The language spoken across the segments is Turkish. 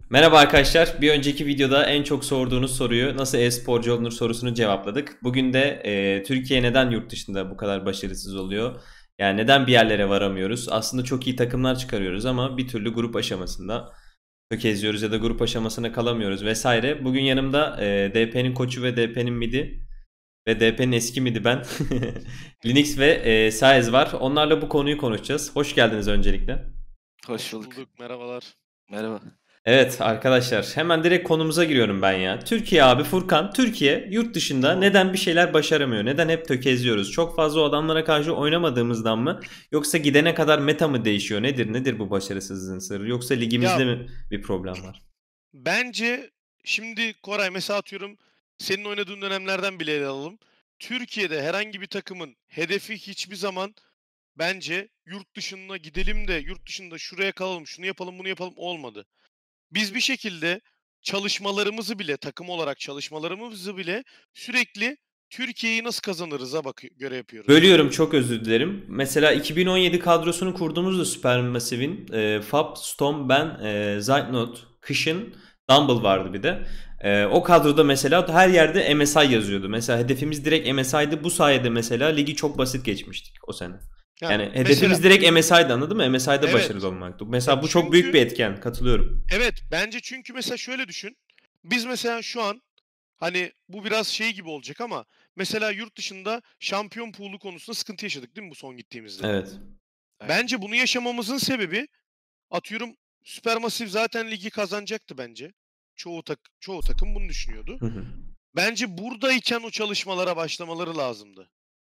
Merhaba arkadaşlar. Bir önceki videoda en çok sorduğunuz soruyu nasıl e-sporcu olunur sorusunu cevapladık. Bugün de Türkiye neden yurt dışında bu kadar başarısız oluyor? Yani neden bir yerlere varamıyoruz? Aslında çok iyi takımlar çıkarıyoruz ama bir türlü grup aşamasında tökezliyoruz ya da grup aşamasına kalamıyoruz vesaire. Bugün yanımda DP'nin koçu ve DP'nin midi ve DP'nin eski midi ben. Linux ve Saez var. Onlarla bu konuyu konuşacağız. Hoş geldiniz öncelikle. Hoş Hoş bulduk. bulduk, merhabalar. Merhaba. Evet arkadaşlar hemen direkt konumuza giriyorum ben ya. Türkiye abi Furkan, Türkiye yurt dışında Tamam. neden bir şeyler başaramıyor? Neden hep tökezliyoruz? Çok fazla o adamlara karşı oynamadığımızdan mı? Yoksa gidene kadar meta mı değişiyor? Nedir bu başarısızlığın sırrı? Yoksa Ya ligimizde mi bir problem var? bence şimdi Koray mesela atıyorum senin oynadığın dönemlerden bile ele alalım. Türkiye'de herhangi bir takımın hedefi hiçbir zaman bence yurt dışına gidelim de yurt dışında şuraya kalalım, şunu yapalım, bunu yapalım olmadı. Biz bir şekilde çalışmalarımızı bile takım olarak çalışmalarımızı bile sürekli Türkiye'yi nasıl kazanırız'a göre yapıyoruz. Bölüyorum çok özür dilerim. Mesela 2017 kadrosunu kurduğumuzda Supermassive'in Fab, Storm, ben, Zeitnot, Kışın, Dumble vardı bir de. O kadroda mesela her yerde MSI yazıyordu. Mesela hedefimiz direkt MSI'dı. Bu sayede mesela ligi çok basit geçmiştik o sene. Yani Yani mesela hedefimiz direkt MSI'dı, anladın mı? MSI'de başarılı evet. olmaktı. Ya Mesela bu çok büyük çünkü bir etken. Katılıyorum. evet bence çünkü mesela şöyle düşün. Biz mesela şu an hani bu biraz şey gibi olacak ama mesela yurt dışında şampiyon pool'u konusunda sıkıntı yaşadık değil mi bu son gittiğimizde? Evet. Aynen. Bence bunu yaşamamızın sebebi atıyorum Supermassive zaten ligi kazanacaktı bence. Çoğu takım bunu düşünüyordu. Hı hı. Bence buradayken o çalışmalara başlamaları lazımdı.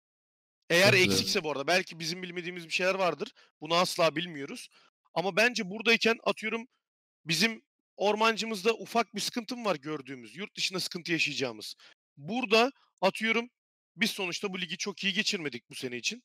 Eğer Katılıyorum. eksikse bu arada belki bizim bilmediğimiz bir şeyler vardır. Bunu asla bilmiyoruz. Ama bence buradayken atıyorum bizim ormancımızda ufak bir sıkıntım var gördüğümüz. Yurt dışında sıkıntı yaşayacağımız. Burada atıyorum biz sonuçta bu ligi çok iyi geçirmedik bu sene için.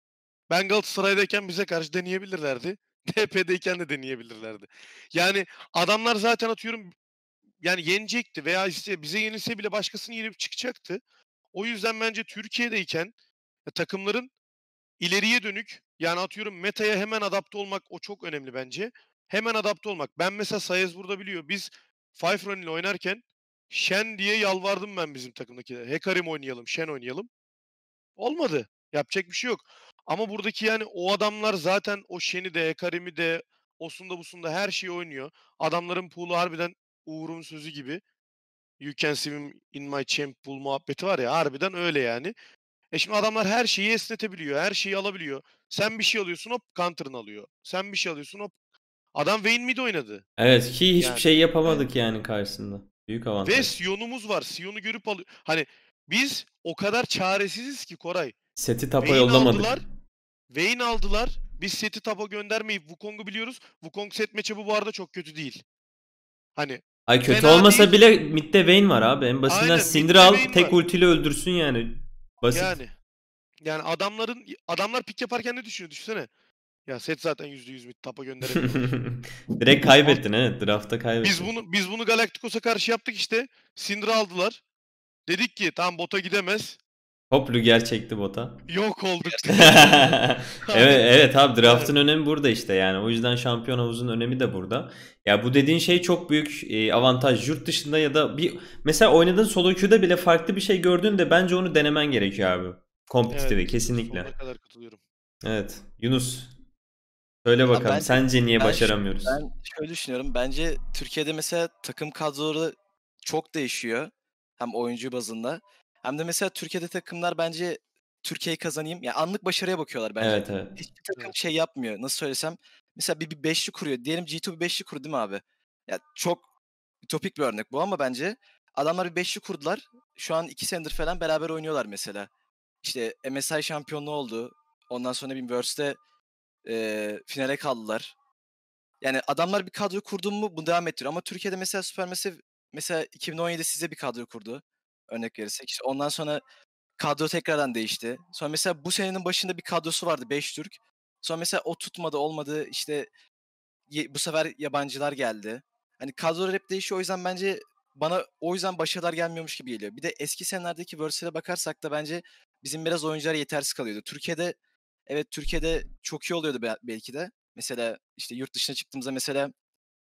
Ben Galatasaray'dayken bize karşı deneyebilirlerdi. TP'deyken de deneyebilirlerdi. Yani adamlar zaten atıyorum yani yenecekti veya işte bize yenilse bile başkasını yenip çıkacaktı. O yüzden bence Türkiye'deyken takımların ileriye dönük yani atıyorum meta'ya hemen adapte olmak o çok önemli bence. Hemen adapte olmak. Ben mesela Sayez burada biliyor. Biz Five Run ile oynarken Shen diye yalvardım ben bizim takımdakilere. Hekarim oynayalım, Shen oynayalım. Olmadı. Yapacak bir şey yok. Ama buradaki yani o adamlar zaten o Shen'i de Hekarim'i de osunda busunda her şeyi oynuyor. Adamların pool'u harbiden Uğur'un sözü gibi. You can see him in my champ pool muhabbeti var ya harbiden öyle yani. Şimdi adamlar her şeyi esnetebiliyor, her şeyi alabiliyor. Sen bir şey alıyorsun hop counter'ını alıyor. Sen bir şey alıyorsun hop. Adam Vayne mid oynadı Evet ki hiçbir yani. şey Aynen. yapamadık yani karşısında. Büyük Ve avantaj. Sion'umuz var. Sion'u görüp alıyor. Hani biz o kadar çaresiziz ki Koray. Seti tapa Vayne yollamadık. aldılar. Vayne aldılar. Biz seti tapa göndermeyip Wukong'u biliyoruz. Wukong set matchup'ı bu arada çok kötü değil. Hani Ay kötü fena olmasa değil. bile midde Vayne var abi. En basitinden Aynen Syndra mid'de al, Vayne tek var. ultiyle öldürsün yani. Basit. Yani. Yani adamlar pick yaparken ne düşünüyor? Düşünsene. Ya set zaten %100 mid tapa gönderemiyorlar. Direkt Alt, kaybettin, evet. Draftta biz kaybettin. bunu biz bunu Galacticos'a karşı yaptık işte. Syndra aldılar. Dedik ki tamam bota gidemez. Hop Luger çekti bota. Yok olduk direkt. Evet, evet abi, draft'ın Yani önemi burada işte yani. O yüzden şampiyon havuzun önemi de burada. Ya bu dediğin şey çok büyük avantaj. Yurt dışında ya da bir mesela oynadığın solo queue'da bile farklı bir şey gördüğünde bence onu denemen gerekiyor abi. evet Kompetitif'i sonuna kesinlikle. kadar katılıyorum. Evet. Yunus söyle Abi bakalım, bence sence niye ben ş- başaramıyoruz? ben şöyle düşünüyorum. Bence Türkiye'de mesela takım kadroları çok değişiyor. Hem oyuncu bazında. Hem de mesela Türkiye'de takımlar bence Türkiye'yi kazanayım. Yani anlık başarıya bakıyorlar bence. Evet, evet. Hiçbir takım Evet. şey yapmıyor. Nasıl söylesem. Mesela bir beşli kuruyor. Diyelim G2 bir beşli kurdu değil mi abi? Ya çok ütopik bir örnek bu ama bence adamlar bir beşli kurdular. Şu an 2 senedir falan beraber oynuyorlar mesela. İşte MSI şampiyonluğu oldu. Ondan sonra bir Worlds'te finale kaldılar. Yani adamlar bir kadro kurdu mu bunu devam ettiriyor. Ama Türkiye'de mesela Supermassive mesela 2017 size bir kadro kurdu. Örnek verirsek. İşte ondan sonra kadro tekrardan değişti. Sonra mesela bu senenin başında bir kadrosu vardı 5 Türk. Sonra mesela o tutmadı olmadı işte bu sefer yabancılar geldi. Hani kadrolar hep değişiyor o yüzden bence bana o yüzden başarılar gelmiyormuş gibi geliyor. Bir de eski senelerdeki Versal'e bakarsak da bence bizim biraz oyuncular yetersiz kalıyordu. Türkiye'de evet Türkiye'de çok iyi oluyordu belki de. Mesela işte yurt dışına çıktığımızda mesela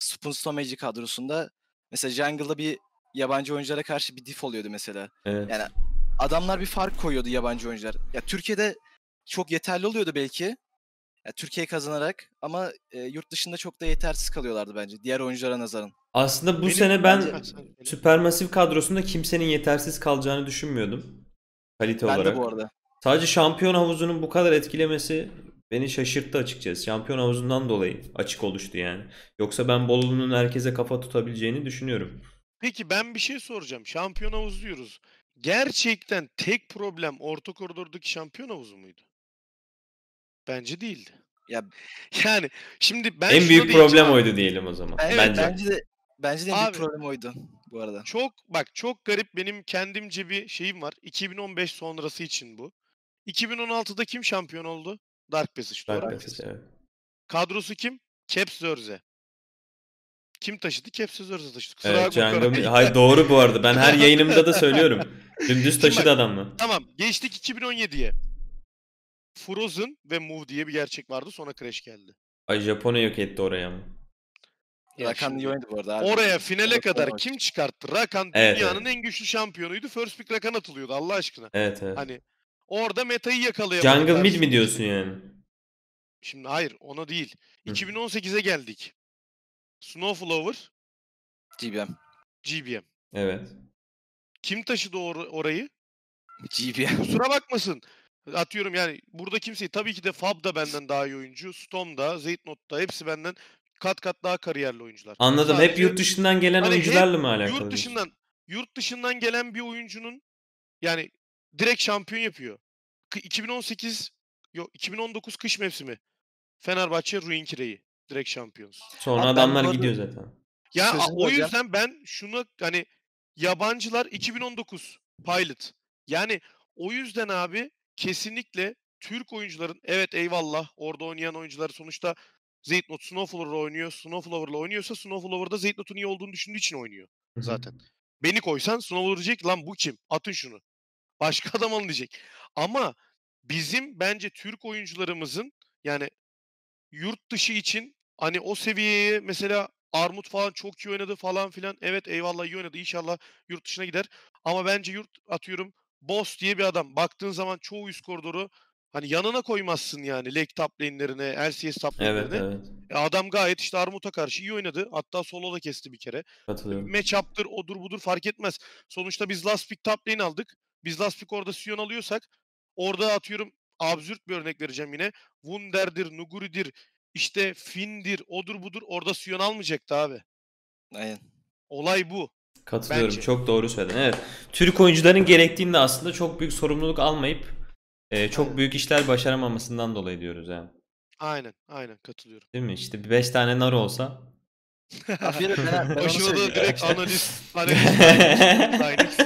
Spoonstone Magic kadrosunda mesela jungle'da bir yabancı oyunculara karşı bir diff oluyordu mesela. Evet. Yani adamlar bir fark koyuyordu yabancı oyuncular. Ya Türkiye'de çok yeterli oluyordu belki. Ya Türkiye kazanarak ama yurt dışında çok da yetersiz kalıyorlardı bence diğer oyunculara nazaran. Aslında bu Benim sene bence- ben Supermassive kadrosunda kimsenin yetersiz kalacağını düşünmüyordum. Kalite Ben de olarak. bu arada. Sadece şampiyon havuzunun bu kadar etkilemesi beni şaşırttı açıkçası. Şampiyon havuzundan dolayı açık oluştu yani. Yoksa ben Bolu'nun herkese kafa tutabileceğini düşünüyorum. Peki ben bir şey soracağım. Şampiyon havuzu diyoruz. Gerçekten tek problem orta koridordaki şampiyon havuzu muydu? Bence değildi. Ya Yani şimdi ben En şuna büyük değineceğim problem abi. oydu diyelim o zaman. evet, Bence. bence de en büyük Abi- problem oydu bu arada. Çok garip benim kendimce bir şeyim var. 2015 sonrası için bu. 2016'da kim şampiyon oldu? Dark Passage. Doğru Dark mu? Passage, evet. Kadrosu kim? Caps Zörze. Kim taşıdı? Caps Zörze taşıdı. Kusura Evet, bakma Jungle Koray. Hayır, doğru bu arada. Ben her yayınımda da söylüyorum. Dümdüz Şimdi taşıdı bak, adamla. Tamam. Geçtik 2017'ye. Frozen ve Move diye bir gerçek vardı. Sonra Crash geldi. Ay, Japonya yok etti oraya mı? Ya Rakan şimdi iyi oynadı bu arada abi. Oraya finale Evet, kadar evet. kim çıkarttı? Rakan Evet, dünyanın evet. en güçlü şampiyonuydu. First pick Rakan atılıyordu Allah aşkına. Evet, evet. Hani orada metayı yakalayamadı. Jungle mid mi karşısındaki. diyorsun yani? Şimdi hayır ona değil. Hı. 2018'e geldik. Snowflower, GBM. GBM. Evet. Kim taşıdı orayı? GBM. Kusura bakmasın. Atıyorum yani burada kimseyi tabii ki de Fab da benden daha iyi oyuncu. Storm da, Zeytnot da hepsi benden kat kat daha kariyerli oyuncular. Anladım. Hep Sadece yurt dışından gelen hani oyuncularla hep mı alakalı? yurt diyorsun? dışından gelen bir oyuncunun yani direkt şampiyon yapıyor. 2019 kış mevsimi. Fenerbahçe Ruinkire'yi direkt şampiyonuz. Sonra Abi ben adamlar bu arada- gidiyor zaten. Ya Sözünü o böleceğim. yüzden ben şunu hani yabancılar 2019 Pilot. Yani o yüzden abi kesinlikle Türk oyuncuların evet eyvallah orada oynayan oyuncular sonuçta Zeytnot Snowflower'la oynuyor. Snowflower'la oynuyorsa Snowflower'da Zeytnot'un iyi olduğunu düşündüğü için oynuyor Hı hı. zaten. Beni koysan Snowflower diyecek lan bu kim? Atın şunu. Başka adam alın diyecek. Ama bizim bence Türk oyuncularımızın yani yurt dışı için hani o seviyeye mesela Armut falan çok iyi oynadı falan filan. Evet eyvallah iyi oynadı. İnşallah yurt dışına gider. Ama bence atıyorum Boss diye bir adam. Baktığın zaman çoğu üst koridoru hani yanına koymazsın yani. Leg top lane'lerine, LCS top Evet, lane'lerine. evet. Adam gayet işte Armut'a karşı iyi oynadı. Hatta solo da kesti bir kere. Katılıyorum. Matchup'tır, odur budur fark etmez. Sonuçta biz last pick top lane aldık. Biz last pick orada Sion alıyorsak orada atıyorum absürt bir örnek vereceğim yine. Wunder'dir, Nuguri'dir, işte Finn'dir, odur budur orada Sion almayacaktı abi. Aynen. Olay bu. Katılıyorum. Bence. Çok doğru söyledin. Evet. Türk oyuncuların gerektiğinde aslında çok büyük sorumluluk almayıp çok Aynen. büyük işler başaramamasından dolayı diyoruz yani. Aynen katılıyorum. Değil mi? İşte bir 5 tane nar olsa. Abi bir de ben onu Başına da söyleyeyim. direkt analist Dynix.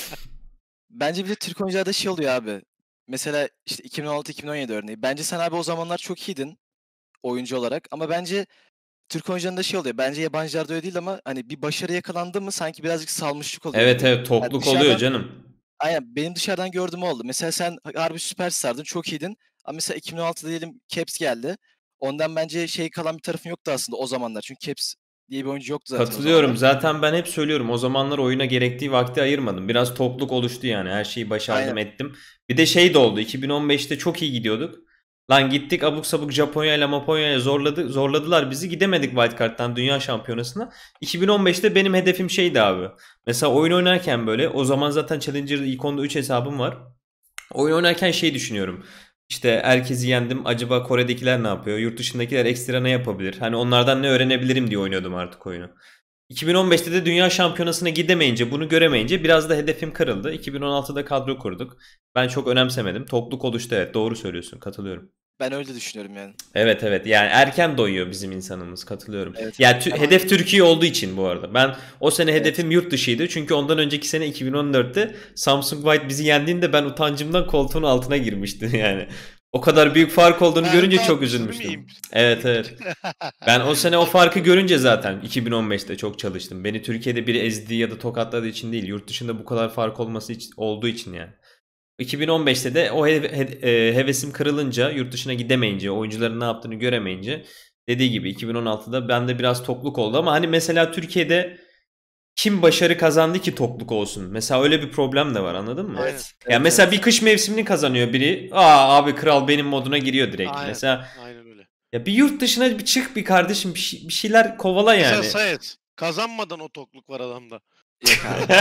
Bence bir de Türk oyuncularda şey oluyor abi. Mesela işte 2016-2017 örneği. Bence sen abi o zamanlar çok iyiydin oyuncu olarak. Ama bence Türk oyuncularında şey oluyor. Bence yabancılarda öyle değil ama hani bir başarı yakalandı mı sanki birazcık salmışlık oluyor Evet, gibi. evet, tokluk dışarıdan- oluyor canım. Aynen benim dışarıdan gördüğüm oldu. Mesela sen harbi süperstardın, çok iyiydin. Ama mesela 2016'da diyelim Caps geldi. Ondan bence şey kalan bir tarafın yoktu aslında o zamanlar. Çünkü Caps diye bir oyuncu yoktu zaten o Katılıyorum. zamanlar. Zaten ben hep söylüyorum. O zamanlar oyuna gerektiği vakti ayırmadım. Biraz tokluk oluştu yani. Her şeyi başardım Aynen. ettim. Bir de şey de oldu. 2015'te çok iyi gidiyorduk. Lan gittik abuk sabuk Japonya ile Maponya'ya zorladılar bizi. Gidemedik Wildcard'dan Dünya Şampiyonası'na. 2015'te benim hedefim şeydi abi. Mesela oyun oynarken böyle o zaman zaten Challenger'da Icon'da 3 hesabım var. Oyun oynarken şey düşünüyorum. İşte herkesi yendim. Acaba Kore'dekiler ne yapıyor? Yurt dışındakiler ekstra ne yapabilir? Hani onlardan ne öğrenebilirim diye oynuyordum artık oyunu. 2015'te de Dünya Şampiyonası'na gidemeyince, bunu göremeyince biraz da hedefim kırıldı. 2016'da kadro kurduk. Ben çok önemsemedim. Tokluk oluştu, evet, doğru söylüyorsun, katılıyorum. Ben öyle düşünüyorum yani. Evet, evet, yani erken doyuyor bizim insanımız, katılıyorum. Evet. Yani Ama- hedef Türkiye olduğu için bu arada. Ben o sene Evet. hedefim yurt dışıydı. Çünkü ondan önceki sene 2014'te Samsung White bizi yendiğinde ben utancımdan koltuğun altına girmiştim yani. O kadar büyük fark olduğunu görünce çok Dağıtmıştı değil mi üzülmüştüm. imp? Evet, evet. Ben o sene o farkı görünce zaten 2015'te çok çalıştım. Beni Türkiye'de biri ezdiği ya da tokatladığı için değil, yurt dışında bu kadar fark olması için, olduğu için yani. 2015'te de o hevesim kırılınca, yurt dışına gidemeyince, oyuncuların ne yaptığını göremeyince dediği gibi 2016'da bende biraz tokluk oldu ama hani mesela Türkiye'de kim başarı kazandı ki tokluk olsun? Mesela öyle bir problem de var, anladın mı? Aynen. Evet. Ya Evet, mesela evet. bir kış mevsimini kazanıyor biri. Aa abi kral benim moduna giriyor direkt. Aynen. Mesela Aynen öyle. ya bir yurt dışına bir çık bir kardeşim bir şeyler kovala Mesela yani. Sayet. Kazanmadan o tokluk var adamda. Yok abi.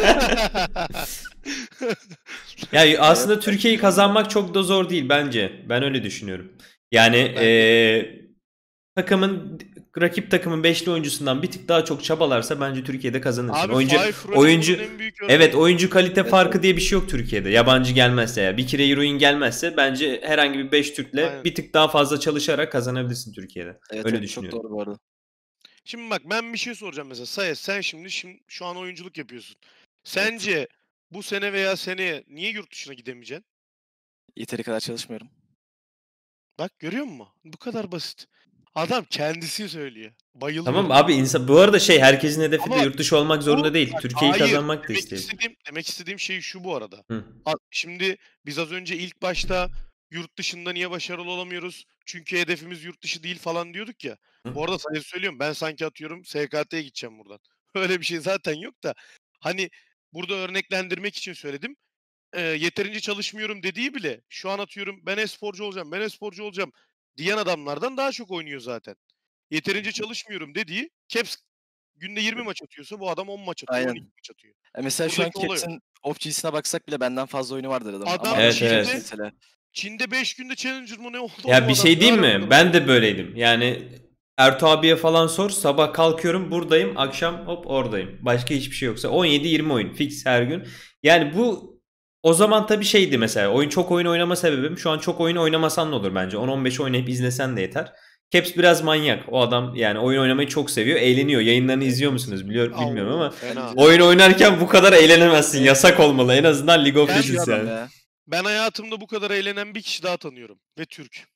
Ya aslında Yok, Türkiye'yi kazanmak çok da zor değil bence. Ben öyle düşünüyorum. Yani Bence de. takımın rakip takımın beşli oyuncusundan bir tık daha çok çabalarsa bence Türkiye'de kazanırsın. Abi Oyuncu Five Running oyuncu bunun en büyük örneği. evet oyuncu kalite Evet, farkı evet. diye bir şey yok Türkiye'de. Yabancı gelmezse ya. Bir kere Heroin gelmezse bence herhangi bir 5 Türk'le Aynen. bir tık daha fazla çalışarak kazanabilirsin Türkiye'de. Evet, Öyle evet, çok düşünüyorum. doğru bu arada. Şimdi bak ben bir şey soracağım mesela. Sayet sen şimdi şu an oyunculuk yapıyorsun. Sence bu sene veya seneye niye yurt dışına gidemeyeceksin? Yeteri kadar çalışmıyorum. Bak görüyor musun? Bu kadar basit. Adam kendisi söylüyor. Tamam Bayılıyorum. abi insan bu arada herkesin hedefi de Ama yurt dışı olmak zorunda değil. bak, Türkiye'yi hayır. kazanmak da istiyor. Demek istediğim şey şu bu arada. Hı. Şimdi biz az önce ilk başta yurt dışında niye başarılı olamıyoruz? Çünkü hedefimiz yurt dışı değil falan diyorduk ya. Hı. Bu arada sana söylüyorum ben sanki atıyorum SKT'ye gideceğim buradan. Öyle bir şey zaten yok da. Hani burada örneklendirmek için söyledim. Yeterince çalışmıyorum dediği bile şu an atıyorum ben e-sporcu olacağım, ben e-sporcu olacağım diyen adamlardan daha çok oynuyor zaten. Yeterince çalışmıyorum dediği Caps günde 20 maç atıyorsa bu adam 10 maç atıyor, 12 Aynen. maç atıyor. Mesela şu an Buradaki olay o. Caps'in OPG'sine baksak bile benden fazla oyunu vardır adamın. Ama Adam adam Evet, çalışmıyor evet. mesela. Çin'de 5 günde Challenger mı ne oldu Ya oğlum bir adam? şey Ne diyeyim ara bu mi? kadar Ben oldu? de böyleydim. Yani Ertuğ abiye falan sor. Sabah kalkıyorum buradayım. Akşam hop oradayım. Başka hiçbir şey yoksa 17-20 oyun fix her gün. Yani bu o zaman tabii şeydi mesela. Çok oyun oynama sebebim. Şu an çok oyun oynamasan da olur bence. 10-15 oynayıp izlesen de yeter. Caps biraz manyak. O adam yani oyun oynamayı çok seviyor. Eğleniyor. Yayınlarını Evet, izliyor evet. musunuz? Bilmiyorum Oo, ama fena. Bence oyun oynarken bu kadar eğlenemezsin. Evet, Yasak evet. olmalı. En azından League of Ben Yaşıyor Legends adam yani. ya. ben hayatımda bu kadar eğlenen bir kişi daha tanıyorum ve Türk.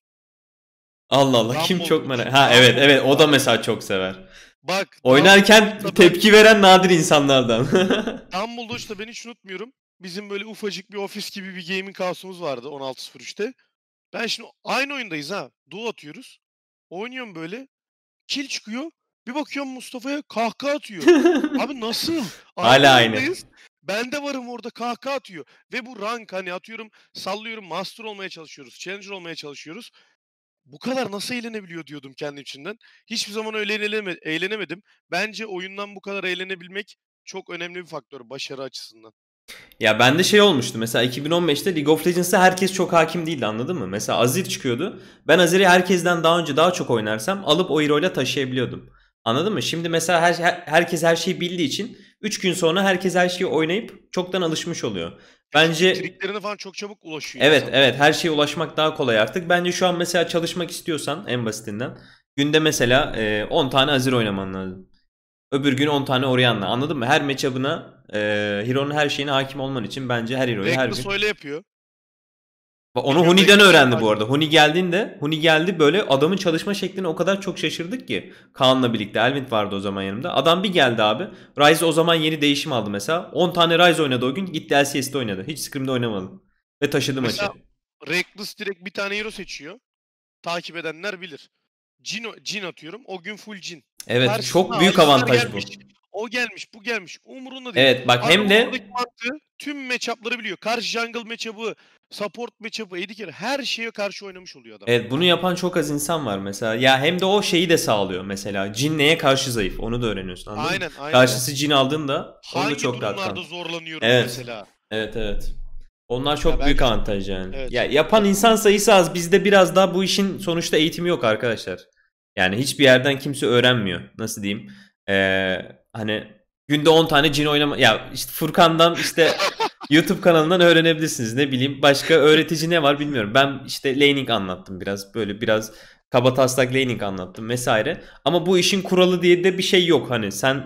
Allah Allah kim çok Dumbledore. merak. Ha evet evet o da Abi. mesela çok sever. Bak Oynarken Dumbledore'la tepki veren nadir insanlardan. Dumbledore'da ben hiç unutmuyorum. Bizim böyle ufacık bir ofis gibi bir gaming house'umuz vardı 16.03'te. Ben şimdi aynı oyundayız ha. Duo atıyoruz. Oynuyorum böyle. Kill çıkıyor. Bir bakıyorum Mustafa'ya kahkaha atıyor. Abi nasıl? Aynı Hala aynı. oyundayız. Ben de varım orada kahkaha atıyor. Ve bu rank hani atıyorum sallıyorum master olmaya çalışıyoruz. Challenger olmaya çalışıyoruz. Bu kadar nasıl eğlenebiliyor diyordum kendi içimden. Hiçbir zaman öyle eğlenemedim. Bence oyundan bu kadar eğlenebilmek çok önemli bir faktör başarı açısından. Ya bende şey olmuştu mesela 2015'te League of Legends'a herkes çok hakim değildi, anladın mı? Mesela Azir çıkıyordu. Ben Azir'i herkesten daha önce daha çok oynarsam alıp o hero'yla taşıyabiliyordum. Anladın mı? Şimdi mesela herkes her şeyi bildiği için 3 gün sonra herkes her şeyi oynayıp çoktan alışmış oluyor. Bence Triklerine falan çok çabuk ulaşıyor evet insanlar. evet her şeye ulaşmak daha kolay artık. Bence şu an mesela çalışmak istiyorsan en basitinden günde mesela 10 tane Azir oynaman lazım. Öbür gün 10 tane Orianna, anladın mı? Her matchup'ına Hero'nun her şeyine hakim olman için bence her Hero'yu her Reckless gün. öyle yapıyor. Onu Bilmiyorum, Huni'den Reckless'ı öğrendi takip bu arada. Huni geldi böyle adamın çalışma şekline o kadar çok şaşırdık ki. Kaan'la birlikte Elvin vardı o zaman yanımda. Adam bir geldi abi. Ryze o zaman yeni değişim aldı mesela. 10 tane Ryze oynadı o gün. Gitti LCS'de oynadı. Hiç Scrim'de oynamadı. Ve taşıdı Mesela maçı. Reckless direkt bir tane hero seçiyor. Takip edenler bilir. Jin atıyorum. O gün full Jin. Evet Karşısına çok büyük Alistar avantaj bu. gelmiş. O gelmiş, bu gelmiş. Umurunda değil. Evet bak hem Adamın de oradaki mantığı tüm matchup'ları biliyor. Karşı jungle matchup'ı, support matchup'ı, AD carry her şeye karşı oynamış oluyor adam. evet bunu yapan çok az insan var mesela. Ya hem de o şeyi de sağlıyor mesela. Jin neye karşı zayıf onu da öğreniyorsun, anladın mı? Aynen, aynen. Karşısı Jin aldığında onu da Hangi çok rahat durumlarda kan. zorlanıyoruz Evet. mesela? Evet evet. Onlar çok Ya büyük bence avantaj yani. evet. Ya yapan insan sayısı az. Bizde biraz daha bu işin sonuçta eğitimi yok arkadaşlar. Yani hiçbir yerden kimse öğrenmiyor. Nasıl diyeyim? Hani günde 10 tane Jin oynama. Ya işte Furkan'dan işte YouTube kanalından öğrenebilirsiniz. Ne bileyim başka öğretici ne var bilmiyorum. Ben işte laning anlattım biraz. Böyle biraz kabataslak laning anlattım vesaire. Ama bu işin kuralı diye de bir şey yok. Hani sen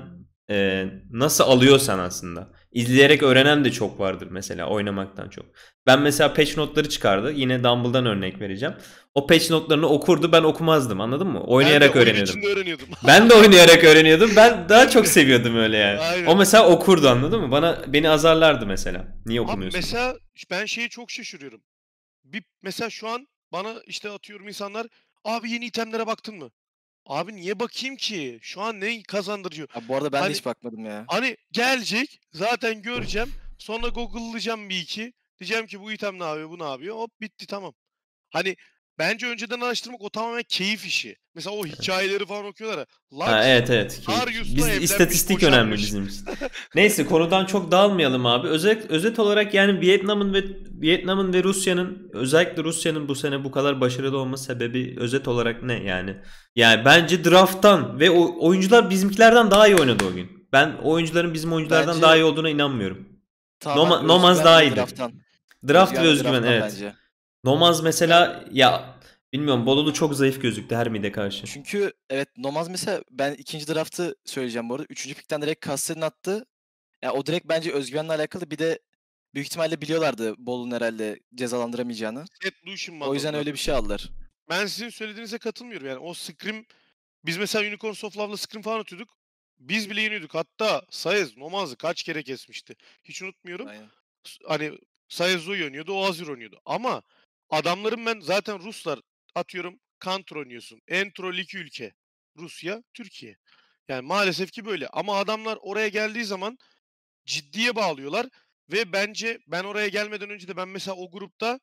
nasıl alıyorsan aslında. İzleyerek öğrenen de çok vardır mesela oynamaktan çok. Ben mesela patch notları çıkardı. Yine Dumble'dan örnek vereceğim. O patch notlarını okurdu, ben okumazdım, anladın mı? Oynayarak Ben de oyun öğreniyordum. içinde öğreniyordum. Ben de oynayarak öğreniyordum. Ben daha çok seviyordum öyle yani. Aynen. O mesela okurdu, anladın mı? Beni azarlardı mesela. Niye Abi okumuyorsun? mesela ben şeyi çok şaşırıyorum. Mesela şu an bana işte atıyorum insanlar abi yeni itemlere baktın mı? Abi niye bakayım ki? Şu an ne kazandırıyor? Abi bu arada ben de Hani hiç bakmadım ya. hani gelecek, zaten göreceğim. Sonra Google'layacağım bir iki. Diyeceğim ki bu item ne yapıyor, bu ne yapıyor? Hop bitti, tamam. Hani bence önceden araştırmak o tamamen keyif işi. Mesela o hikayeleri falan okuyorlar ya. Ha, Lux, evet evet. Darius'la Biz evlenmiş, istatistik önemli boşanmış. bizim için. Neyse konudan çok dağılmayalım abi. Özet olarak yani Vietnam'ın ve Rusya'nın, özellikle Rusya'nın bu sene bu kadar başarılı olma sebebi özet olarak ne yani? Yani bence draft'tan ve oyuncular bizimkilerden daha iyi oynadı o gün. Ben oyuncuların bizim oyunculardan daha Bence iyi olduğuna inanmıyorum. tamamen Nomaz özgüven daha ve iyiydi. draft'tan. Draft ve Özgüven ve özgüven, draft'tan evet. bence. Nomaz mesela ya bilmiyorum, Bolulu çok zayıf gözüktü her mide karşı. Çünkü evet Nomaz mesela ben ikinci draftı söyleyeceğim bu arada. Üçüncü pikten direkt Castell'in attı. Ya o direkt bence özgüvenle alakalı, bir de büyük ihtimalle biliyorlardı Bolu'nun herhalde cezalandıramayacağını. Set Lucian O yüzden banladılar. öyle bir şey aldılar. Ben sizin söylediğinize katılmıyorum. Yani o Scrim, biz mesela Unicorns of Love'la Scrim falan atıyorduk. Biz bile yeniyorduk. Hatta Saez Nomaz'ı kaç kere kesmişti. Hiç unutmuyorum. Aynen. Hani Saez oynuyordu, o Azir oynuyordu. Ama adamların, ben zaten Ruslar, atıyorum Counter oynuyorsun. Entro iki ülke. Rusya, Türkiye. Yani maalesef ki böyle. Ama adamlar oraya geldiği zaman ciddiye bağlıyorlar. Ve bence ben oraya gelmeden önce de ben mesela o grupta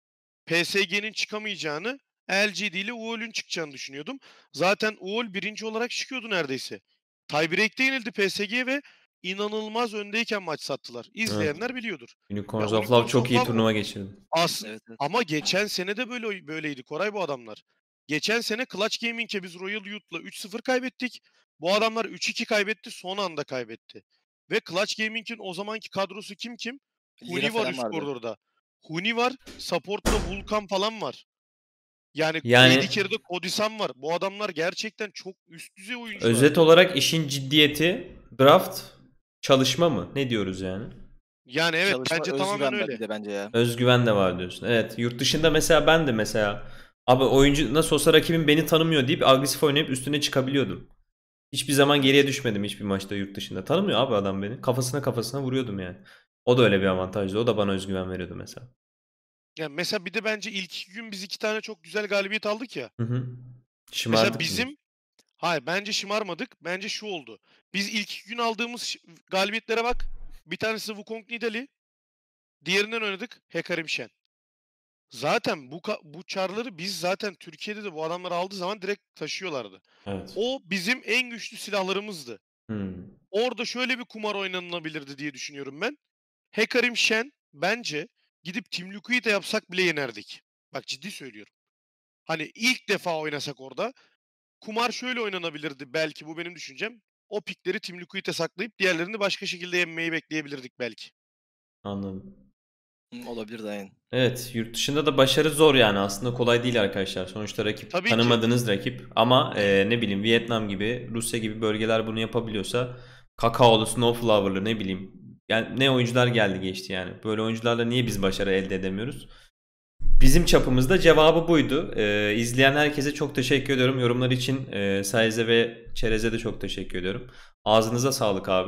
PSG'nin çıkamayacağını, LGD ile UOL'ün çıkacağını düşünüyordum. Zaten UOL birinci olarak çıkıyordu neredeyse. Tiebreak'te yenildi PSG ve inanılmaz öndeyken maç sattılar. Evet. İzleyenler biliyordur. Unicorns Ya of Love Unicorns çok of iyi Love turnuva geçirdi. Evet, evet. ama geçen sene de böyleydi Koray, bu adamlar. Geçen sene Clutch Gaming'e biz Royal Youth'la 3-0 kaybettik. Bu adamlar 3-2 kaybetti, son anda kaybetti. Ve Clutch Gaming'in o zamanki kadrosu kim? Lira Huni var falan üst vardı. koridorda. Huni var, support'ta Vulkan falan var. Yani Yani AD Carry'de Kodisan var. Bu adamlar gerçekten çok üst düzey oyuncular. özet olarak işin ciddiyeti draft, çalışma mı? Ne diyoruz yani? Yani evet, Çalışma, bence tamamen özgüven öyle. bir de bence ya. Özgüven de var diyorsun. Evet, yurt dışında mesela ben de mesela abi oyuncu nasıl olsa rakibim beni tanımıyor deyip agresif oynayıp üstüne çıkabiliyordum. Hiçbir zaman geriye düşmedim hiçbir maçta yurt dışında. Tanımıyor abi adam beni. Kafasına vuruyordum yani. O da öyle bir avantajdı. O da bana özgüven veriyordu mesela. Yani mesela bir de bence ilk iki gün biz 2 tane çok güzel galibiyet aldık ya. Hı hı. Mesela Şımardık mı? bizim, hayır bence şımarmadık. Bence şu oldu. Biz ilk iki gün aldığımız galibiyetlere bak. Bir tanesi Wukong Nidalee. Diğerinden oynadık Hekarim Shen. Zaten bu çarları biz zaten Türkiye'de de bu adamlar aldığı zaman direkt taşıyorlardı. Evet. O bizim en güçlü silahlarımızdı. Hmm. Orada şöyle bir kumar oynanılabilirdi diye düşünüyorum ben. Hekarim Shen bence gidip Team Liquid'e yapsak bile yenerdik. Bak ciddi söylüyorum. Hani ilk defa oynasak orada kumar şöyle oynanabilirdi belki, bu benim düşüncem. O pikleri Team Liquid'e saklayıp diğerlerini başka şekilde yenmeyi bekleyebilirdik belki. Anladım. Olabilir de aynen. Evet, yurt dışında da başarı zor yani, aslında kolay değil arkadaşlar. Sonuçta rakip Tabii ki. tanımadığınız rakip ama ne bileyim Vietnam gibi, Rusya gibi bölgeler bunu yapabiliyorsa, Kakaolu, Snowflower'lı ne bileyim yani ne oyuncular geldi geçti yani. Böyle oyuncularla niye biz başarı elde edemiyoruz? Bizim çapımızda cevabı buydu. İzleyen herkese çok teşekkür ediyorum. Yorumlar için Saiz'e ve Çerez'e de çok teşekkür ediyorum. Ağzınıza sağlık abi.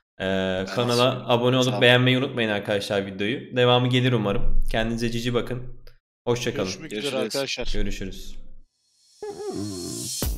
Kanala abone olup beğenmeyi unutmayın arkadaşlar videoyu. Devamı gelir umarım. Kendinize cici bakın. Hoşça kalın. Görüşmek üzere arkadaşlar. Görüşürüz.